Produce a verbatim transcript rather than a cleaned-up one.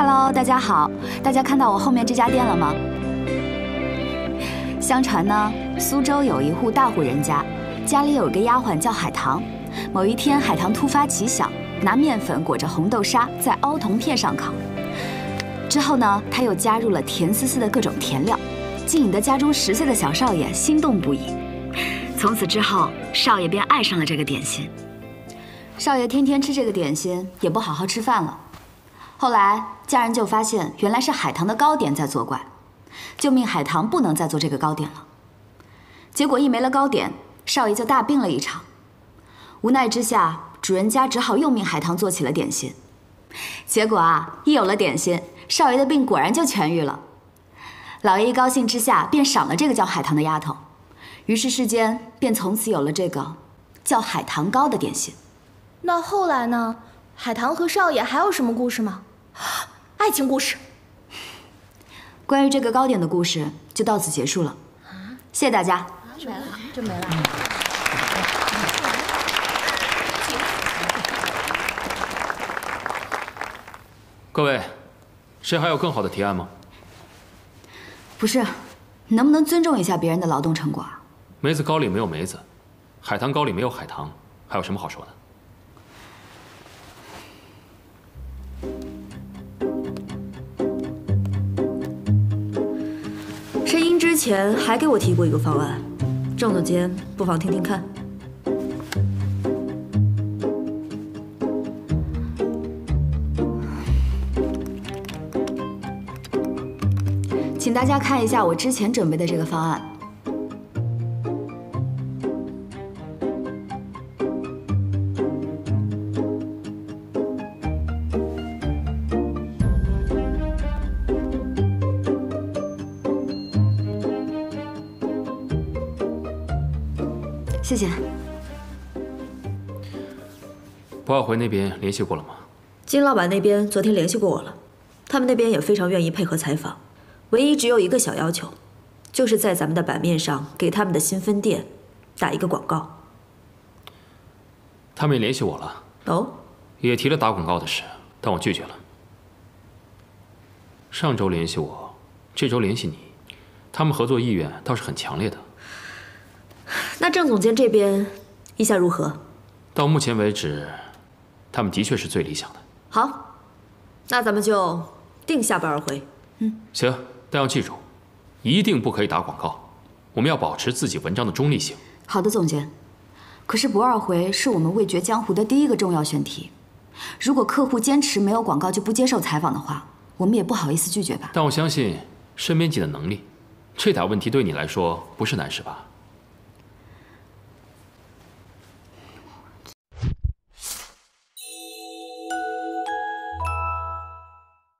Hello， 大家好，大家看到我后面这家店了吗？相传呢，苏州有一户大户人家，家里有一个丫鬟叫海棠。某一天，海棠突发奇想，拿面粉裹着红豆沙，在凹铜片上烤。之后呢，她又加入了甜丝丝的各种甜料，竟引得家中十岁的小少爷心动不已。从此之后，少爷便爱上了这个点心。少爷天天吃这个点心，也不好好吃饭了。后来家人就发现，原来是海棠的糕点在作怪，就命海棠不能再做这个糕点了。结果一没了糕点，少爷就大病了一场。无奈之下，主人家只好又命海棠做起了点心。结果啊，一有了点心，少爷的病果然就痊愈了。老爷一高兴之下，便赏了这个叫海棠的丫头。于是世间便从此有了这个叫海棠糕的点心。 那后来呢？海棠和少爷还有什么故事吗？爱情故事。 关于这个糕点的故事就到此结束了。谢谢大家。 没了，真没了。 各位，谁还有更好的提案吗？ 不是，你能不能尊重一下别人的劳动成果啊？ 梅子糕里没有梅子，海棠糕里没有海棠，还有什么好说的？ 申英之前还给我提过一个方案，郑总监不妨听听看。 请大家看一下我之前准备的这个方案。谢谢。 不二回那边联系过了吗？ 金老板那边昨天联系过我了，他们那边也非常愿意配合采访，唯一只有一个小要求，就是在咱们的版面上给他们的新分店打一个广告。 他们也联系我了， 哦， 也提了打广告的事，但我拒绝了。上周联系我，这周联系你，他们合作意愿倒是很强烈的。 那郑总监这边意下如何？ 到目前为止，他们的确是最理想的。 好，那咱们就定下不二回。 嗯，行，但要记住，一定不可以打广告。我们要保持自己文章的中立性。 好的，总监。可是不二回是我们味觉江湖的第一个重要选题，如果客户坚持没有广告就不接受采访的话，我们也不好意思拒绝吧。 但我相信申编辑的能力，这点问题对你来说不是难事吧？